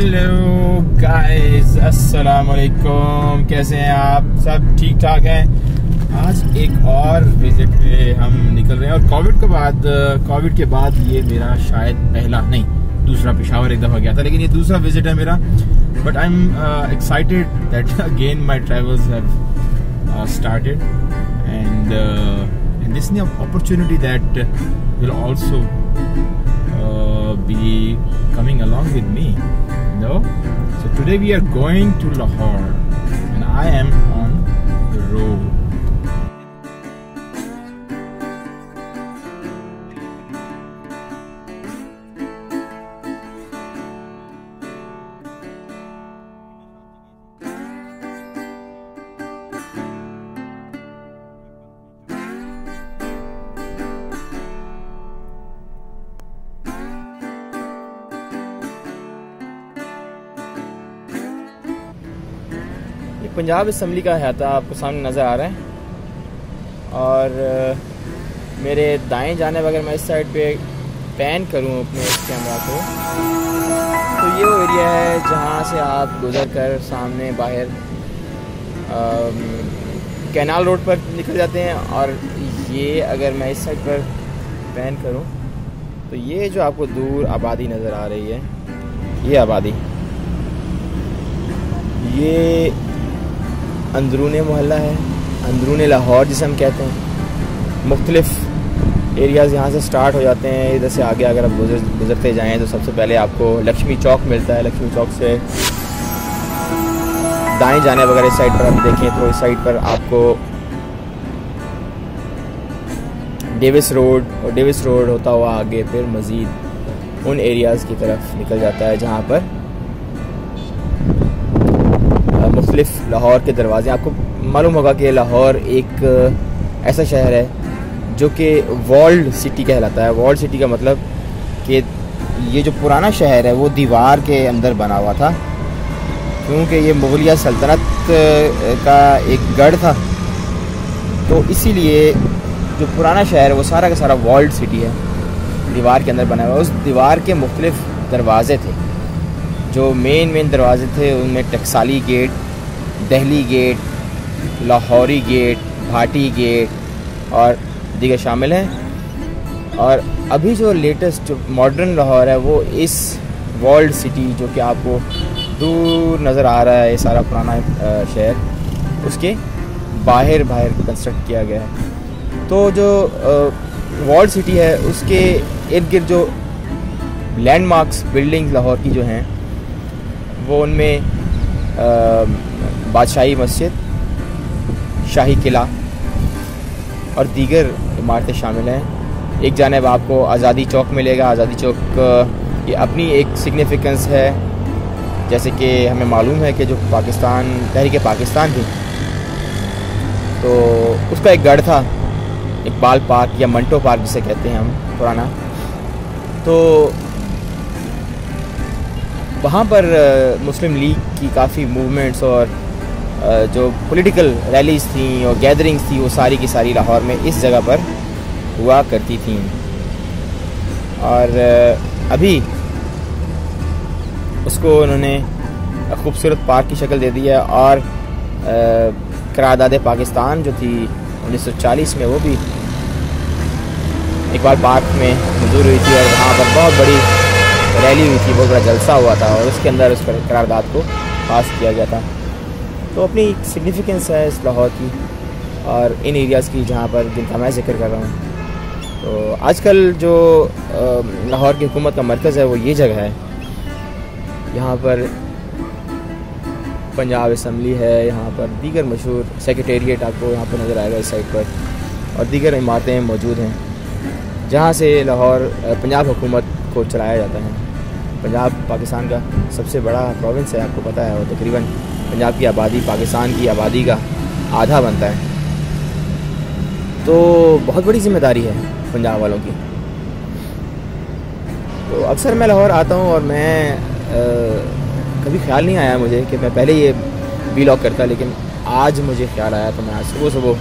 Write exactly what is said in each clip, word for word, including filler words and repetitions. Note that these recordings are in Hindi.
हेलो गाइस, अस्सलाम वालेकुम। कैसे हैं आप? सब ठीक ठाक हैं। आज एक और विजिट पे हम निकल रहे हैं और कोविड के बाद कोविड के बाद ये मेरा शायद पहला नहीं दूसरा, पेशावर एक दफ़ा गया था लेकिन ये दूसरा विजिट है मेरा। But I am excited that again my travels have started and and this new opportunity that will also be coming along with me. No? So today we are going to Lahore and I am on the road. Punjab assembly का अहाता आपको सामने नज़र आ रहा है और मेरे दाएं जाने अगर मैं इस साइड पे पैन करूं अपने इस कैमरा को तो ये वो एरिया है जहां से आप गुजर कर सामने बाहर कैनाल रोड पर निकल जाते हैं। और ये अगर मैं इस साइड पर पैन करूं तो ये जो आपको दूर आबादी नज़र आ रही है, ये आबादी, ये अंदरूने मोहल्ला है, अंदरूने लाहौर जिसे हम कहते हैं। मुख्तलिफ एरियाज़ यहाँ से स्टार्ट हो जाते हैं। इधर से आगे अगर आप गुजर गुजरते जाएँ तो सबसे पहले आपको लक्ष्मी चौक मिलता है। लक्ष्मी चौक से दाएं जाने वगैरह इस साइड पर आप देखें तो इस साइड पर आपको डेविस रोड और डेविस रोड होता हुआ आगे फिर मज़ीद उन एरियाज़ की तरफ निकल जाता है जहाँ पर मुख्तलिफ लाहौर के दरवाजे। आपको मालूम होगा कि लाहौर एक ऐसा शहर है जो कि वॉल्ड सिटी कहलाता है। वॉल्ड सिटी का मतलब कि ये जो पुराना शहर है वो दीवार के अंदर बना हुआ था, क्योंकि ये मुगलिया सल्तनत का एक गढ़ था। तो इसीलिए जो पुराना शहर है वो सारा का सारा वॉल्ड सिटी है, दीवार के अंदर बना हुआ है। उस दीवार के मुख्तलिफ दरवाजे थे। जो मेन मेन दरवाजे थे उनमें Taksali gate, Delhi gate, Lahori gate, Bhati gate और दीगर शामिल हैं। और अभी जो लेटेस्ट जो मॉडर्न लाहौर है वो इस वॉल्ड सिटी जो कि आपको दूर नज़र आ रहा है, ये सारा पुराना शहर, उसके बाहर बाहर कंस्ट्रक्ट किया गया है। तो जो वॉल्ड सिटी है उसके इर्द गिर्द जो लैंडमार्क्स बिल्डिंग्स लाहौर की जो हैं वो उनमें बादशाही मस्जिद, शाही किला और दीगर इमारतें शामिल हैं। एक जानिब आपको आज़ादी चौक मिलेगा। आज़ादी चौक की अपनी एक सिग्निफिकेंस है, जैसे कि हमें मालूम है कि जो पाकिस्तान तहरीक पाकिस्तान थी तो उसका एक गढ़ था, इकबाल पार्क या मंटो पार्क जिसे कहते हैं हम पुराना। तो वहाँ पर मुस्लिम लीग की काफ़ी मूवमेंट्स और जो पॉलिटिकल रैलीज़ थी और गैदरिंग्स थी वो सारी की सारी लाहौर में इस जगह पर हुआ करती थी। और अभी उसको उन्होंने खूबसूरत पार्क की शक्ल दे दी है। और करारदाद पाकिस्तान जो थी उन्नीस सौ चालीस में वो भी इकबाल पार्क में मंजूर हुई थी और वहाँ पर बहुत बड़ी रैली हुई थी, बहुत बड़ा जलसा हुआ था और उसके अंदर उस करारदाद को पास किया गया था। तो अपनी एक सिग्निफिकेंस है इस लाहौर की और इन एरियाज़ की जहाँ पर जिनका मैं जिक्र कर रहा हूँ। तो आजकल जो लाहौर की हुकूमत का मरकज़ है वो ये जगह है। यहाँ पर पंजाब असम्बली है, यहाँ पर दीगर मशहूर सेक्रेटेरिएट आपको यहाँ पर नज़र आएगा इस साइड पर, और दीगर इमारतें मौजूद हैं जहाँ से लाहौर पंजाब हुकूमत को चलाया जाता है। पंजाब पाकिस्तान का सबसे बड़ा प्रोविंस है, आपको पता है, और तकरीबन पंजाब की आबादी पाकिस्तान की आबादी का आधा बनता है। तो बहुत बड़ी जिम्मेदारी है पंजाब वालों की। तो अक्सर मैं लाहौर आता हूँ और मैं आ, कभी ख्याल नहीं आया मुझे कि मैं पहले ये व्लॉग करता, लेकिन आज मुझे ख्याल आया तो मैं आज सुबह सुबह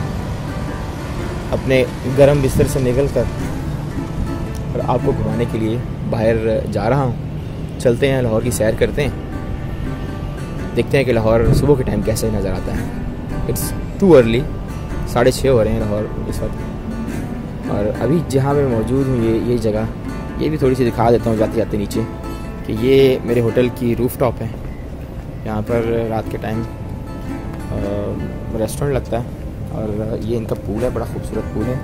अपने गर्म बिस्तर से निकल कर और आपको घुमाने के लिए बाहर जा रहा हूँ। चलते हैं लाहौर की सैर करते हैं, देखते हैं कि लाहौर सुबह के टाइम कैसे नज़र आता है। इट्स टू अर्ली, साढ़े छः हो रहे हैं लाहौर इस वक्त। और अभी जहाँ मैं मौजूद हूँ ये ये जगह, ये भी थोड़ी सी दिखा देता हूँ जाते जाते नीचे, कि ये मेरे होटल की रूफ टॉप है। यहाँ पर रात के टाइम रेस्टोरेंट लगता है और ये इनका पूल है, बड़ा खूबसूरत पूल है।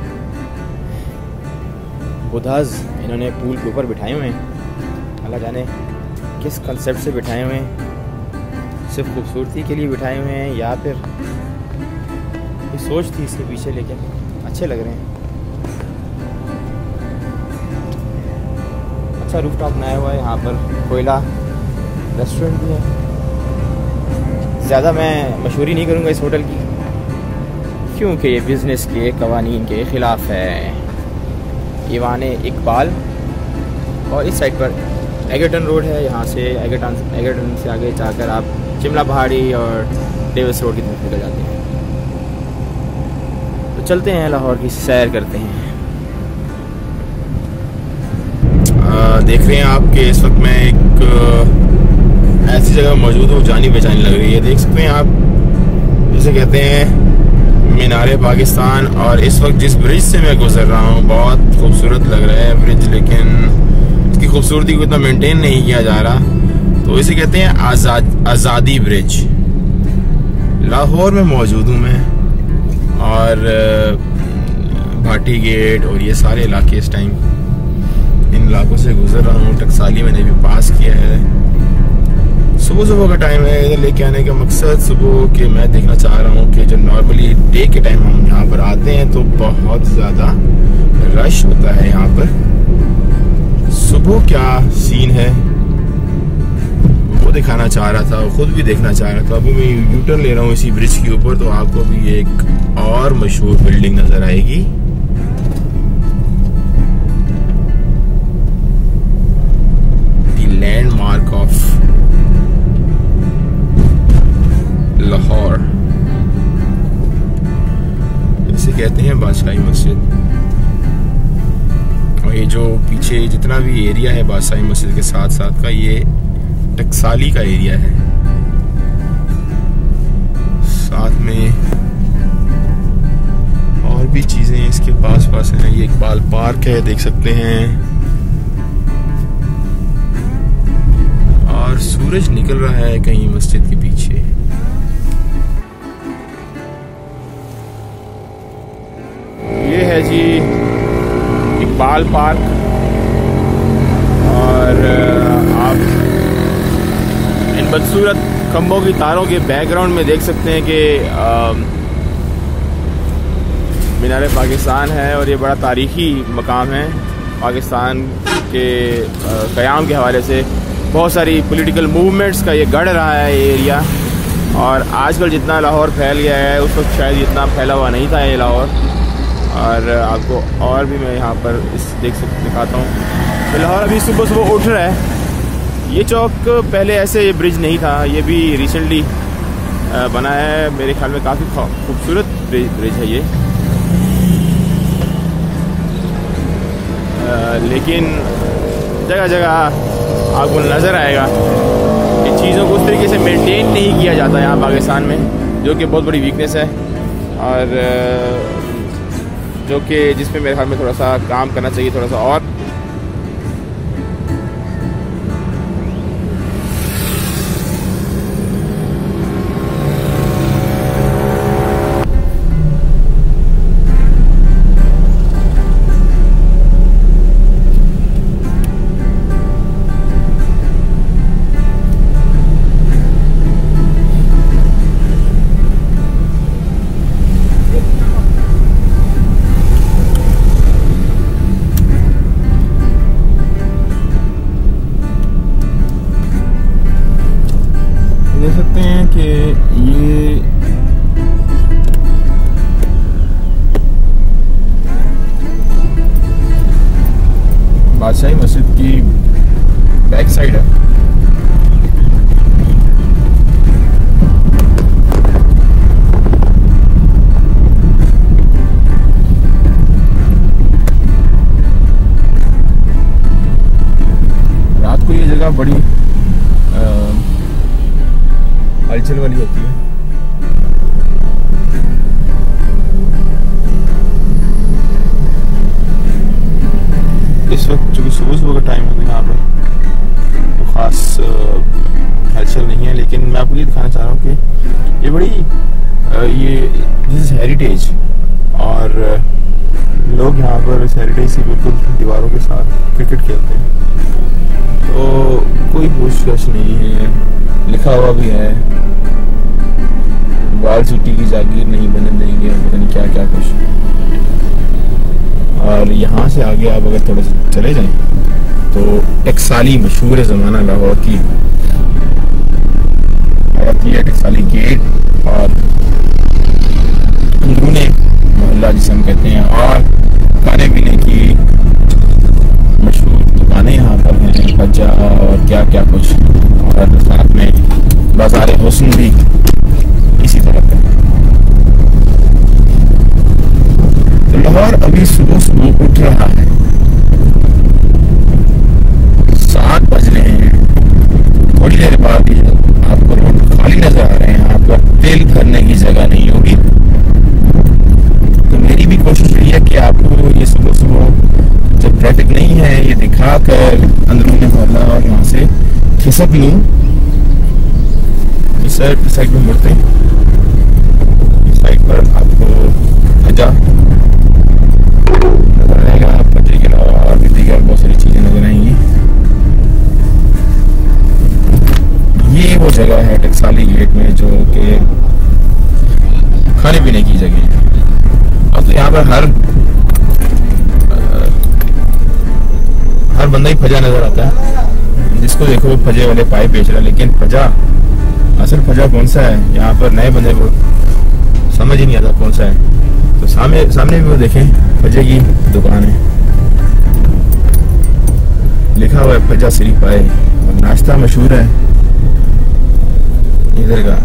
बुधाज इन्होंने पूल के ऊपर बिठाए हुए हैं, अल्लाह जाने किस कंसेप्ट से बिठाए हुए हैं, सिर्फ खूबसूरती के लिए बिठाए हुए हैं या फिर कोई सोच थी इसके पीछे, लेकिन अच्छे लग रहे हैं। अच्छा रूफ टॉप बनाया हुआ है, यहाँ पर कोयला रेस्टोरेंट भी है। ज़्यादा मैं मशहूरी नहीं करूँगा इस होटल की, क्योंकि ये बिज़नेस के कवानीन के ख़िलाफ़ है। ईवान इकबाल, और इस साइड पर एगरटन रोड है, यहाँ से एगरटन एगरटन से आगे जाकर आप शिमला पहाड़ी और डेविस रोड की तरफ निकल जाते हैं। तो चलते हैं लाहौर की सैर करते हैं। आ, देख रहे हैं आप कि इस वक्त मैं एक ऐसी जगह मौजूद हूँ, जानी बेचानी लग रही है। देख सकते हैं आप, जिसे कहते हैं मीनारे पाकिस्तान, और इस वक्त जिस ब्रिज से मैं गुजर रहा हूँ बहुत खूबसूरत लग रहा है ब्रिज, लेकिन इसकी खूबसूरती को इतना मेंटेन नहीं किया जा रहा। तो इसे कहते हैं आज़ाद आज़ादी ब्रिज। लाहौर में मौजूद हूँ मैं, और भाटी गेट और ये सारे इलाके इस टाइम इन इलाकों से गुजर रहा हूँ। टकसाली मैंने भी पास किया है। सुबह सुबह का टाइम है, इधर लेके आने का मकसद सुबह के मैं देखना चाह रहा हूँ कि जो नॉर्मली डे के टाइम हम यहाँ पर आते हैं तो बहुत ज़्यादा रश होता है यहाँ पर। सुबह क्या सीन है वो दिखाना चाह रहा था, खुद भी देखना चाह रहा था। अभी मैं यू टर्न ले रहा हूँ इसी ब्रिज के ऊपर, तो आपको भी एक और मशहूर बिल्डिंग नजर आएगी। द लैंडमार्क ऑफ लाहौर, इसे कहते हैं बादशाही मस्जिद। और ये जो पीछे जितना भी एरिया है बादशाही मस्जिद के साथ साथ का, ये टकसाली का एरिया है। साथ में और भी चीजें इसके पास पास हैं। ये इकबाल पार्क है, देख सकते हैं, और सूरज निकल रहा है कहीं मस्जिद के पीछे। ये है जी इकबाल पार्क, और आप इन बदसूरत खंभों की तारों के बैकग्राउंड में देख सकते हैं कि मीनारे पाकिस्तान है, और ये बड़ा तारीखी मकाम है। पाकिस्तान के क़याम के हवाले से बहुत सारी पॉलिटिकल मूवमेंट्स का ये गढ़ रहा है ये एरिया। और आजकल जितना लाहौर फैल गया है उस वक्त शायद इतना फैला हुआ नहीं था ये लाहौर। और आपको और भी मैं यहाँ पर इस देख सकते दिखाता हूँ। तो लाहौर अभी सुबह सुबह उठ रहा है। ये चौक पहले ऐसे ये ब्रिज नहीं था, ये भी रिसेंटली बना है। मेरे ख्याल में काफ़ी खूबसूरत ब्रिज है ये, आ, लेकिन जगह जगह आपको नज़र आएगा कि चीज़ों को उस तरीके से मेंटेन नहीं किया जाता यहाँ पाकिस्तान में, जो कि बहुत बड़ी वीकनेस है, और जो कि जिसमें मेरे ख्याल में थोड़ा सा काम करना चाहिए थोड़ा सा और। देख सकते हैं कि ये बादशाही मस्जिद की बैक साइड है। रात को ये जगह जगह बड़ी हलचल वाली होती है। इस वक्त जो कि सुबह सुबह का टाइम है यहाँ पर तो ख़ास हलचल नहीं है, लेकिन मैं आपको ये दिखाना चाह रहा हूँ कि ये बड़ी आ, ये दिस इज़ हेरिटेज, और लोग यहाँ पर इस हेरिटेज से बिल्कुल दीवारों के साथ क्रिकेट खेलते हैं। तो कोई पूछताछ नहीं है, लिखा हुआ भी है वॉल सिटी की जागीर नहीं बनने देंगे, पता नहीं क्या क्या कुछ। और यहाँ से आगे आप अगर थोड़ा सा चले जाएं तो टकसाली मशहूर ज़माना लाहौर की आती है, टकसाली गेट और अंदरूने मोहल्ला जिसे हम कहते हैं, और खाने पीने की मशहूर दुकानें यहाँ पर हैं, भज्जा और क्या क्या कुछ, और साथ में बाजार हुस्न भी इसी तरह का। तो लाहौर अभी सुबह सुबह उठ रहा है, सात बज रहे हैं। थोड़ी देर बाद ही आपको रोड खाली नजर आ रहे हैं, यहाँ पर तेल भरने की जगह नहीं होगी। तो मेरी भी कोशिश रही है कि आपको ये सुबह सुबह जब ट्रैफिक नहीं है ये दिखा कर अंदरूनी मोहल्ला और यहाँ से खिसक लूँ। इस साइड साइड में मुड़ते हैं, इस साइड पर आपको भजा नजर आएगा, भजे के अलावा और भी दीगर बहुत सारी चीजें नजर आएंगी। ये वो जगह है टकसाली गेट में जो कि खाने पीने की जगह है। और तो यहाँ पर हर हर बंदा ही फजा नजर आता है, जिसको देखो वो फजे वाले पाए बेच रहा है, लेकिन फजा असल फजा कौन सा है यहाँ पर नए बंदे को समझ ही नहीं आता कौन सा है। तो सामने सामने भी वो देखें फजे की दुकान है, लिखा हुआ है फजा सिरी पाए, और नाश्ता मशहूर है इधर का।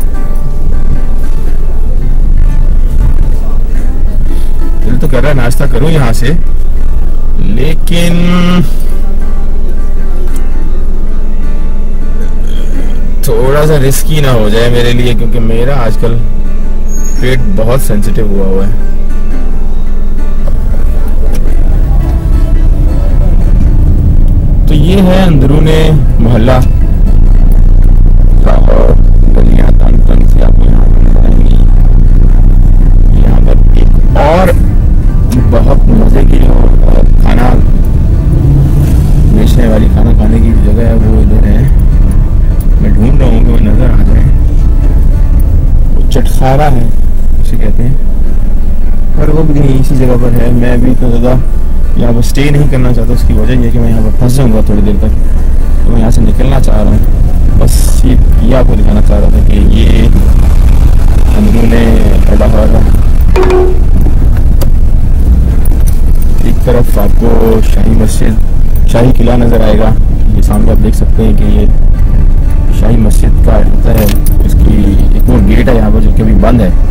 दिल तो कर रहा है नाश्ता करूं यहाँ से, लेकिन थोड़ा सा रिस्की ना हो जाए मेरे लिए, क्योंकि मेरा आजकल पेट बहुत सेंसिटिव हुआ हुआ है। तो ये है अंदरूने मोहल्ला, और गलियां तंग तंग से आपको यहाँ पर नजर आएंगी। यहाँ पर एक और बहुत मजे की और खाना बेचने वाली, खाना खाने की जगह है, वो इधर है। मैं ढूंढ रहा हूँ कि वो नजर आ जाए। वो चटखारा है उसे कहते हैं, पर वो भी कहीं इसी जगह पर है। मैं भी इतना ज़्यादा यहाँ पर स्टे नहीं करना चाहता, उसकी वजह यह है कि मैं यहाँ पर फंस जाऊँगा थोड़ी देर तक, तो मैं यहाँ से निकलना चाह रहा हूँ। बस ये, ये आपको दिखाना चाह रहा था कि ये अंदरूने लाहौर है। एक तरफ आपको शाही मस्जिद, शाही किला नज़र आएगा, ये सामने आप देख सकते हैं कि ये शाही मस्जिद का होता है। इसकी एक और गेट है यहाँ पर जो कि अभी बंद है।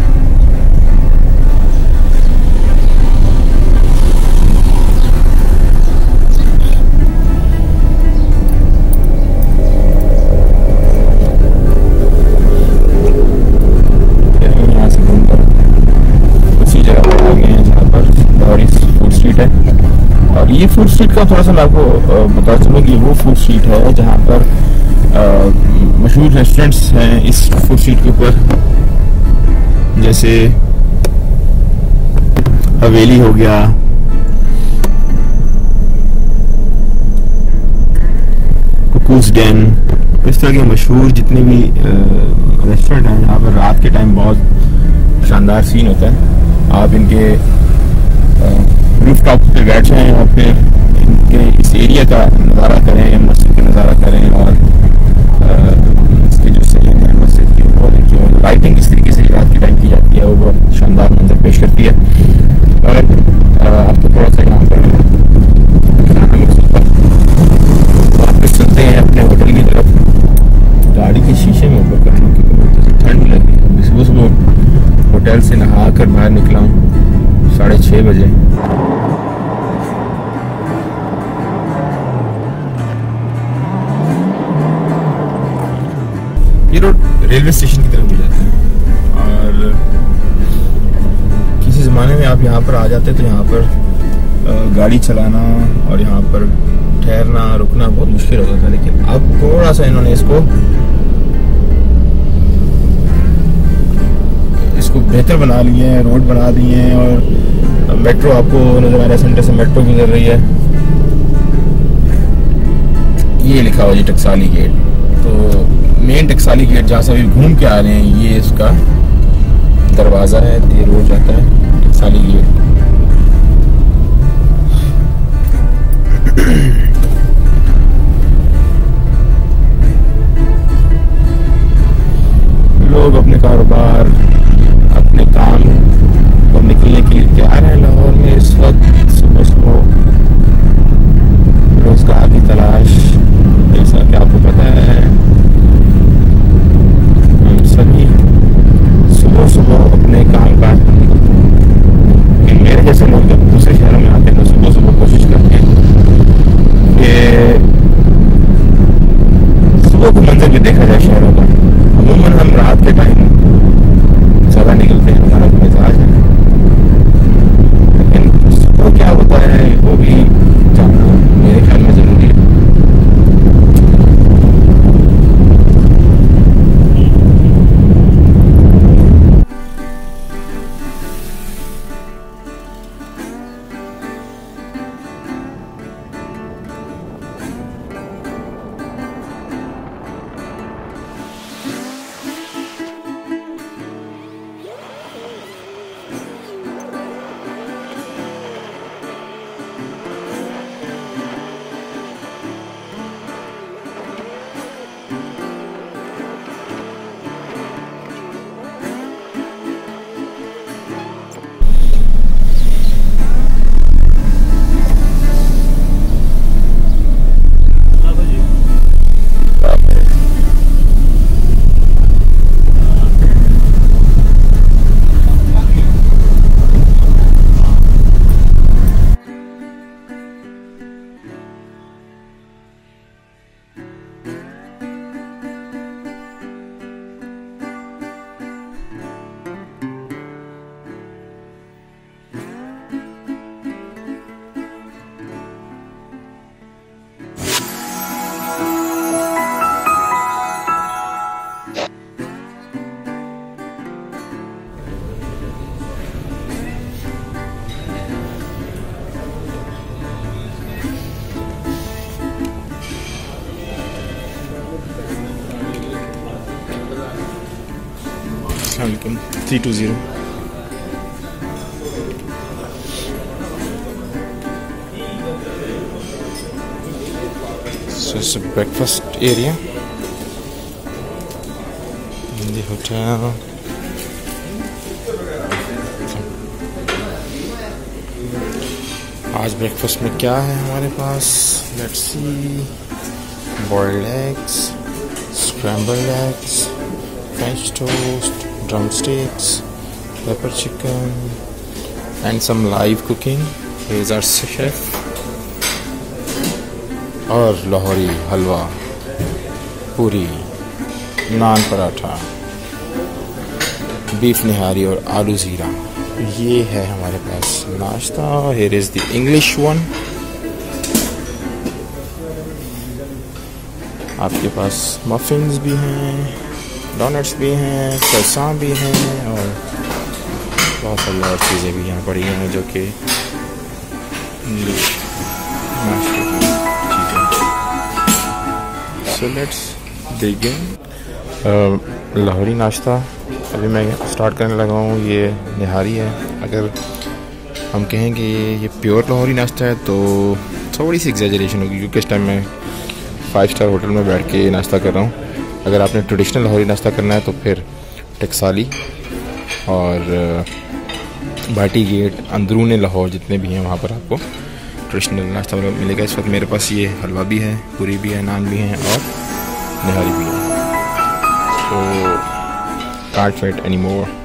यहाँ से घूमकर उसी जगह पर आ गए हैं जहाँ पर लाहौरी फूड स्ट्रीट है। और ये फूड स्ट्रीट का थोड़ा सा मैं आपको बता चलूँ कि वो फूड स्ट्रीट है जहाँ पर मशहूर रेस्टोरेंट्स हैं इस फूड स्ट्रीट के ऊपर, जैसे हवेली हो गया, कुकूज डैन, इस तरह के मशहूर जितने भी रेस्टोरेंट हैं यहाँ पर रात के टाइम बहुत शानदार सीन होता है। आप इनके रूफ टॉप पे बैठ जाएं और फिर इनके इस एरिया का नज़ारा करें, मस्जिद का नज़ारा करें, और इसके जो सही है मस्जिद की वो जो लाइटिंग इस तरीके से रात के टाइम की जाती है वो बहुत शानदार मंजर पेश करती है। और आपको थोड़ा सा यहाँ पर वापस चलते हैं अपने होटल की तरफ। गाड़ी के शीशे में ऊपर कर लूँ क्योंकि बहुत ठंड लग रही है। सुबह सुबह होटल से नहा कर बाहर निकला हूँ साढ़े छः बजे। ये रोड रेलवे स्टेशन की तरफ भी जाता है। और किसी ज़माने में आप यहाँ पर आ जाते तो यहाँ पर गाड़ी चलाना और यहाँ पर ठहरना रुकना बहुत मुश्किल होता था, लेकिन अब थोड़ा सा इन्होंने इसको इसको बेहतर बना लिए हैं, रोड बना दिए हैं। और मेट्रो आपको नजर आ रहा है, सेंटर से मेट्रो गुजर रही है। ये लिखा हुआ जी टकसाली गेट। तो मेन टकसाली गेट जहाँ से अभी घूम के आ रहे हैं, ये इसका दरवाज़ा है। ये रोड जाता है टकसाली गेट। लोग अपने कारोबार अपने काम और निकलने के लिए तैयार हैं लाहौर में इस वक्त। सुबह सुबह रोजगार की तलाश, जैसा कि आपको पता है हम सभी सुबह सुबह अपने काम काज, मेरे जैसे लोग जब दूसरे शहरों में आते हैं तो सुबह सुबह कोशिश करते हैं कि सुबह को मंजर भी देखा जाए शहरों का। अमूमन हम रात के टाइम ज़्यादा निकलते हैं, हमारा मिजाज है, लेकिन सुबह क्या होता है वो भी जानना मेरे ख्याल में ज़रूरी है। Three two zero So it's a breakfast area in the hotel. आज ब्रेकफास्ट में क्या है हमारे पास? Let's see. Boiled eggs, scrambled eggs, French toast, drumsticks, pepper chicken, and some live cooking. Here is our chef. और लाहौरी हलवा, पूरी, नान पराठा, बीफ निहारी और आलू ज़ीरा। ये है हमारे पास नाश्ता। Here is the English one. आपके पास मफिन्स भी हैं, डोनट्स भी हैं, croissant भी हैं और बहुत सारी और चीज़ें भी यहाँ पड़ी हैं जो कि इंग्लिश नाश्ते की चीज़ें। So let's begin. लाहौरी नाश्ता अभी मैं स्टार्ट करने लगा हूँ। ये निहारी है। अगर हम कहें कि ये प्योर लाहौरी नाश्ता है तो थोड़ी सी एग्जैजरेशन होगी, क्योंकि इस टाइम मैं फाइव स्टार होटल में बैठ के नाश्ता कर रहा हूँ। अगर आपने ट्रेडिशनल लाहौरी नाश्ता करना है तो फिर टकसाली और भाटी गेट, अंदरून लाहौर जितने भी हैं वहाँ पर आपको ट्रेडिशनल नाश्ता मिलेगा। इस वक्त मेरे पास ये हलवा भी है, पूरी भी है, नान भी है और निहारी भी है। So can't wait any more.